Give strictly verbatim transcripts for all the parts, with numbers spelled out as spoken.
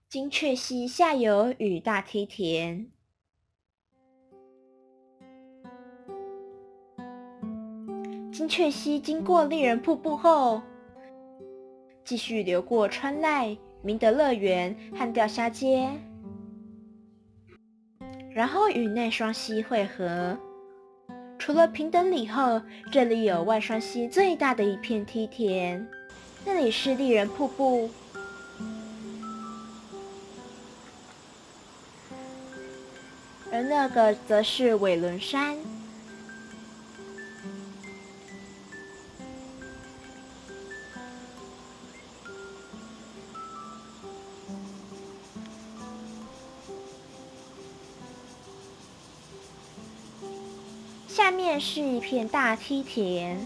金雀溪下游与大梯田。金雀溪经过丽人瀑布后，继续流过川濑、明德乐园和钓虾街，然后与内双溪汇合。除了平等里后，这里有外双溪最大的一片梯田，那里是丽人瀑布。而那个则是尾轮山。下面是一片大梯田，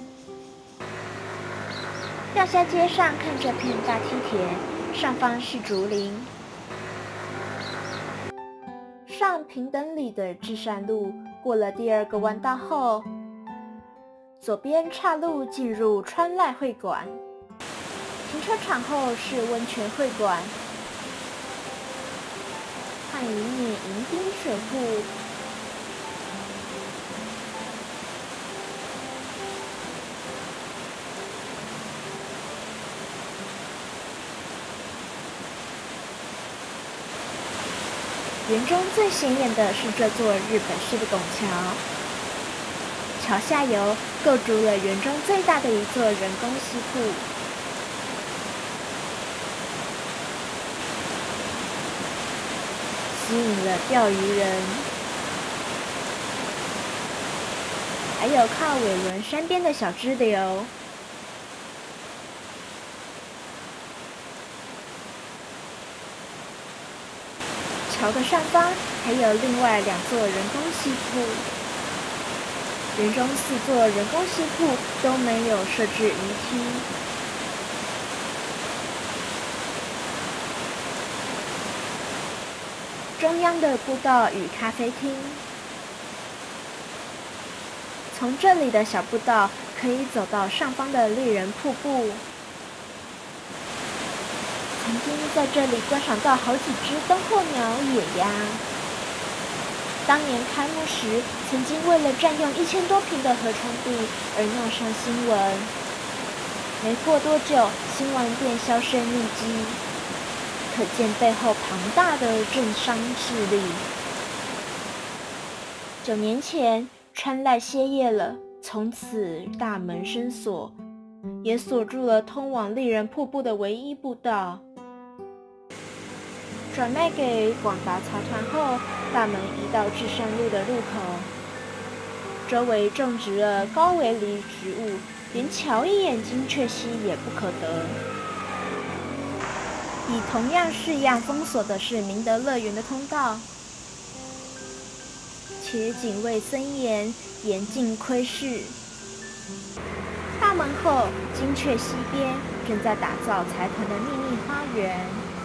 钓虾街上看这片大梯田，上方是竹林。上平等里的至善路，过了第二个弯道后，左边岔路进入川濑会馆，停车场后是温泉会馆和一面迎宾水户。园中最显眼的是这座日本式的拱桥，桥下游构筑了园中最大的一座人工溪瀑，吸引了钓鱼人，还有靠尾轮山边的小支流。桥的上方还有另外两座人工溪瀑，园中四座人工溪瀑都没有设置鱼梯。中央的步道与咖啡厅，从这里的小步道可以走到上方的丽人瀑布。曾经在这里观赏到好几只灯候鸟野鸭。当年开幕时，曾经为了占用一千多坪的河床地而闹上新闻。没过多久，新闻便销声匿迹，可见背后庞大的政商势力。九年前，川濑歇业了，从此大门深锁，也锁住了通往丽人瀑布的唯一步道。转卖给广达财团后，大门移到至善路的路口，周围种植了高围篱植物，连瞧一眼金雀溪也不可得。以同样式样封锁的是明德乐园的通道，且警卫森严，严禁窥视。大门后，金雀溪边正在打造财团的秘密花园。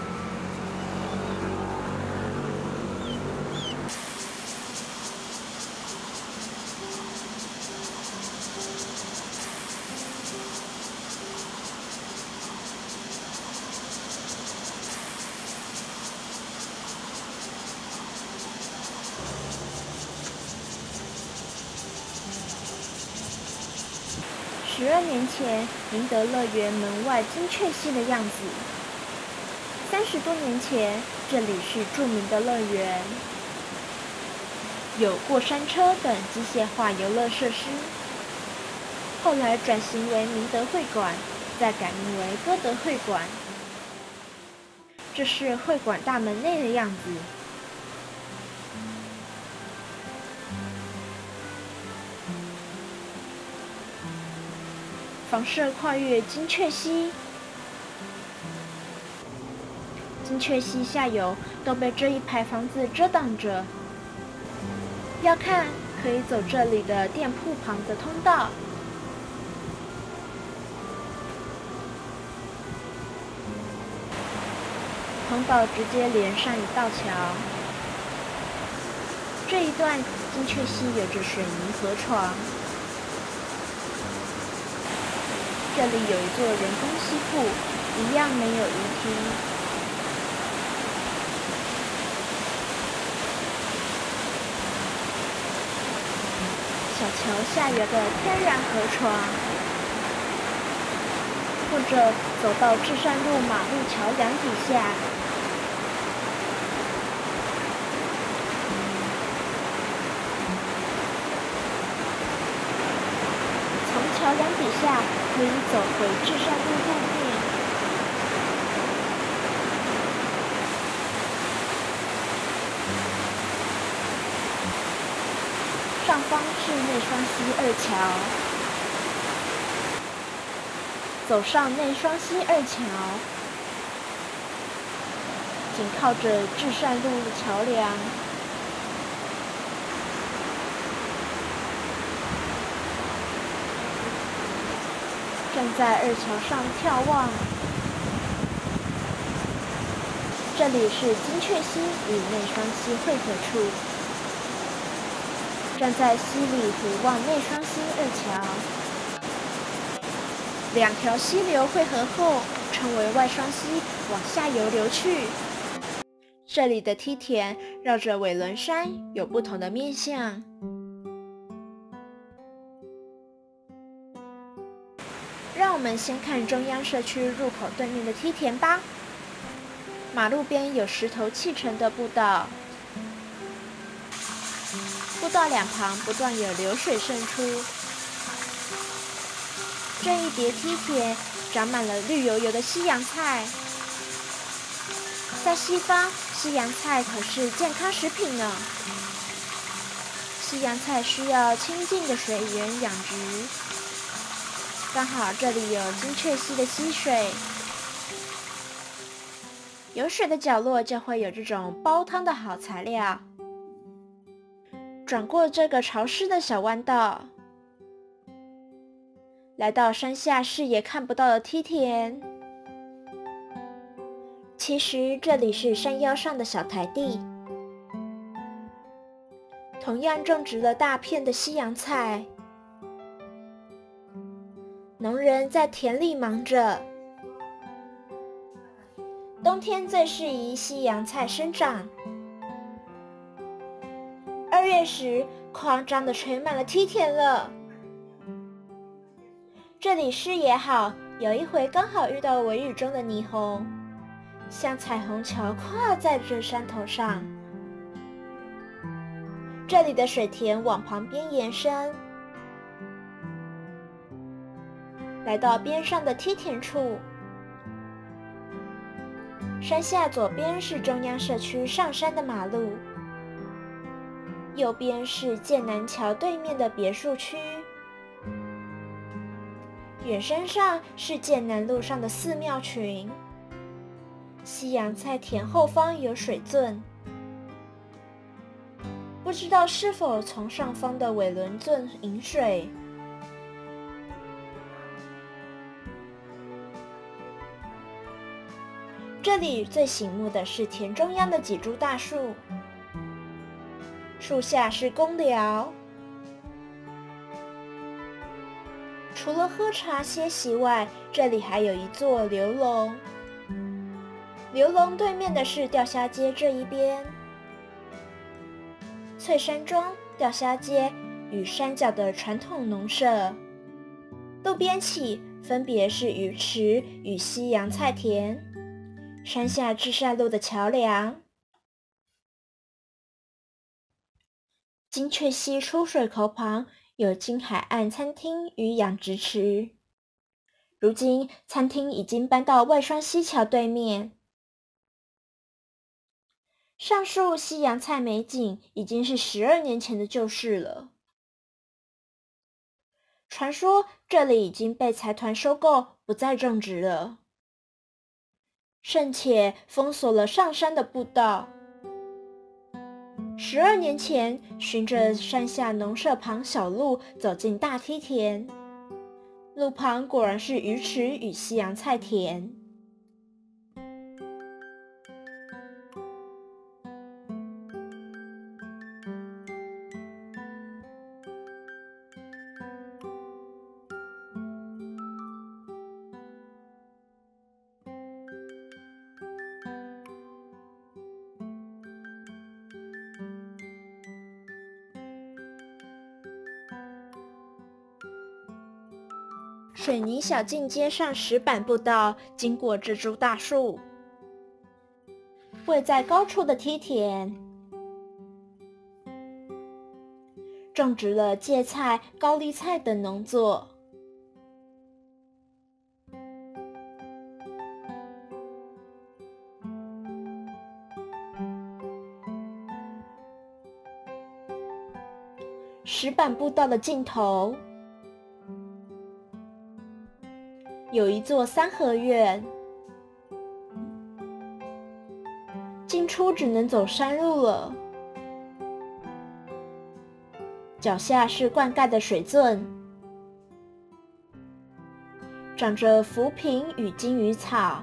十二年前，明德乐园门外金雀溪的样子。三十多年前，这里是著名的乐园，有过山车等机械化游乐设施。后来转型为明德会馆，再改名为歌德会馆。这是会馆大门内的样子。房舍跨越金雀溪，金雀溪下游都被这一排房子遮挡着。要看，可以走这里的店铺旁的通道。通道直接连上一道桥。这一段金雀溪有着水泥河床。这里有一座人工溪瀑，一样没有鱼梯。 桥下游的天然河床，或者走到至善路马路桥梁底下，从桥梁底下可以走回至善路路面。上方是内双溪二桥，走上内双溪二桥，紧靠着至善路的桥梁，站在二桥上眺望，这里是金雀溪与内双溪汇合处。站在溪里俯望内双溪二桥，两条溪流汇合后，称为外双溪，往下游流去。这里的梯田绕着尾轮山，有不同的面向。让我们先看中央社区入口对面的梯田吧。马路边有石头砌成的步道。步道两旁不断有流水渗出，这一叠梯田长满了绿油油的西洋菜。在西方，西洋菜可是健康食品呢。西洋菜需要清净的水源养殖，刚好这里有金雀溪的溪水，有水的角落就会有这种煲汤的好材料。转过这个潮湿的小弯道，来到山下视野看不到的梯田。其实这里是山腰上的小台地，同样种植了大片的西洋菜。农人在田里忙着，冬天最适宜西洋菜生长。二月时，夸张的垂满了梯田了。这里视野好，有一回刚好遇到微雨中的霓虹，像彩虹桥跨在这山头上。这里的水田往旁边延伸，来到边上的梯田处。山下左边是中央社区上山的马路，右边是剑南桥对面的别墅区，远山上是剑南路上的寺庙群。西洋菜田后方有水圳，不知道是否从上方的尾轮圳引水。这里最醒目的是田中央的几株大树，树下是公寮。除了喝茶歇息外，这里还有一座流龙。流龙对面的是钓虾街这一边。翠山庄、钓虾街与山脚的传统农舍，路边起分别是鱼池与西洋菜田，山下至善路的桥梁。金雀溪出水口旁有金海岸餐厅与养殖池，如今餐厅已经搬到外双溪桥对面。上述西洋菜美景已经是十二年前的旧事了。传说这里已经被财团收购，不再种植了，甚且封锁了上山的步道。十二年前，循着山下农舍旁小路走进大梯田，路旁果然是鱼池与西洋菜田。 水泥小径接上石板步道，经过这株大树。位在高处的梯田，种植了芥菜、高丽菜等农作。石板步道的尽头，有一座三合院，进出只能走山路了。脚下是灌溉的水圳，长着浮萍与金鱼草，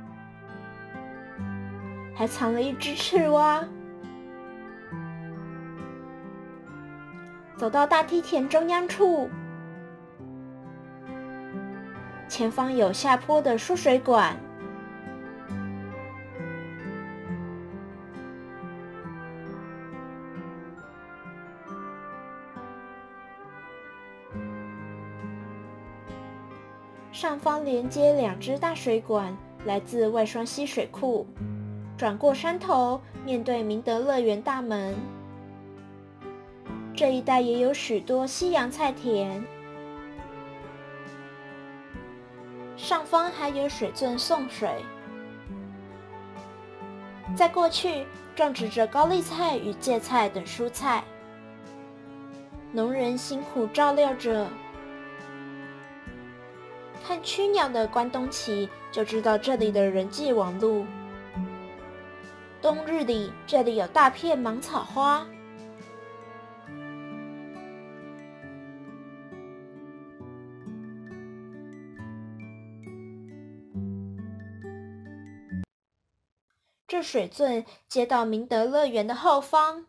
还藏了一只赤蛙。走到大梯田中央处，前方有下坡的输水管。上方连接两只大水管，来自外双溪水库。转过山头，面对明德乐园大门。这一带也有许多西洋菜田，上方还有水圳送水。在过去，种植着高丽菜与芥菜等蔬菜，农人辛苦照料着。看曲鸟的关东旗，就知道这里的人际网路。冬日里，这里有大片芒草花。这水圳接到明德乐园的后方。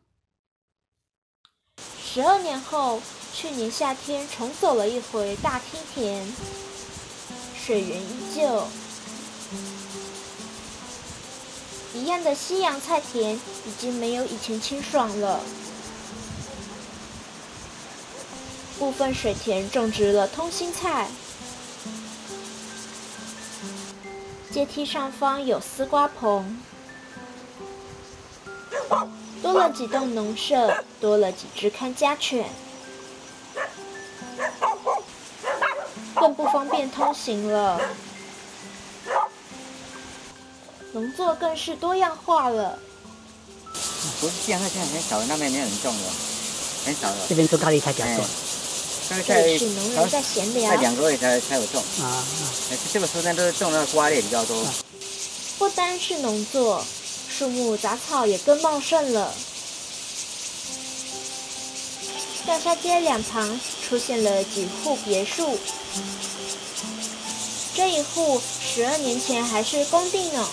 十二年后，去年夏天重走了一回大梯田，水源依旧，一样的西洋菜田已经没有以前清爽了。部分水田种植了通心菜，阶梯上方有丝瓜棚。多了几栋农舍，多了几只看家犬，更不方便通行了。农作更是多样化了。 不是现在现在很少了，那边没有人种了，很少了。 这边种高丽菜比较多。 高丽这里是农人在闲聊。 才两个月才才有种啊啊！这个时间都是种那个瓜类比较多。 不单是农作。树木杂草也更茂盛了。钓虾街两旁出现了几户别墅，这一户十二年前还是工地呢。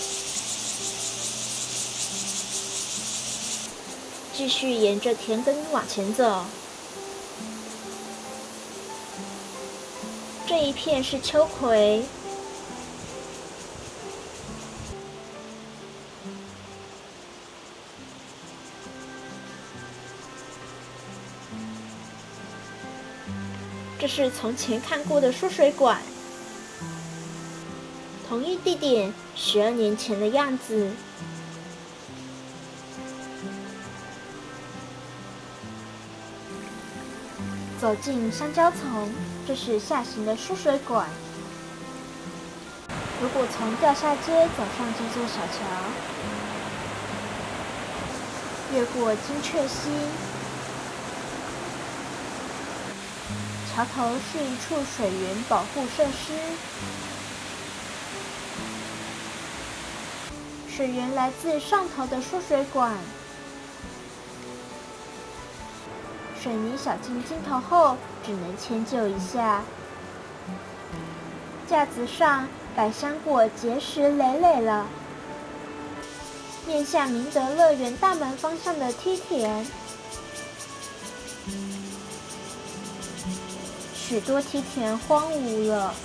继续沿着田埂往前走，这一片是秋葵。这是从前看过的输水管，同一地点，十二年前的样子。走进香蕉丛，这是下行的输水管。如果从钓虾街走上这座小桥，越过金雀溪。桥头是一处水源保护设施，水源来自上头的输水管。水泥小径尽头后，只能迁就一下。架子上百香果结实累累了。面向明德乐园大门方向的梯田。许多梯田荒芜了，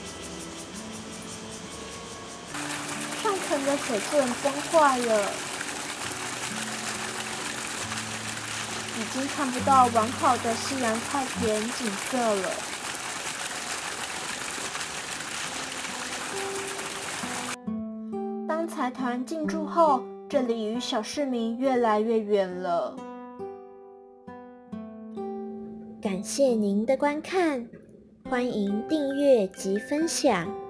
上层的水圳崩坏了，已经看不到完好的西洋菜田景色了。 财团进驻后，这里与小市民越来越远了。感谢您的观看，欢迎订阅及分享。